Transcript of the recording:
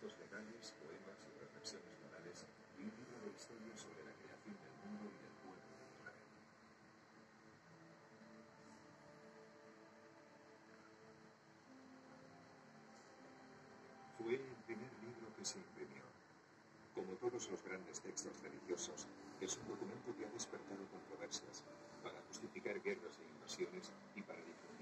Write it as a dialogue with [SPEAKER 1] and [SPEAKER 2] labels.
[SPEAKER 1] textos legales, poemas y reflexiones morales, y un libro de historia sobre la creación del mundo y del pueblo de Israel. Fue el primer libro que se imprimió. Como todos los grandes textos religiosos, es un documento que ha despertado controversias para justificar guerras e invasiones y para difundir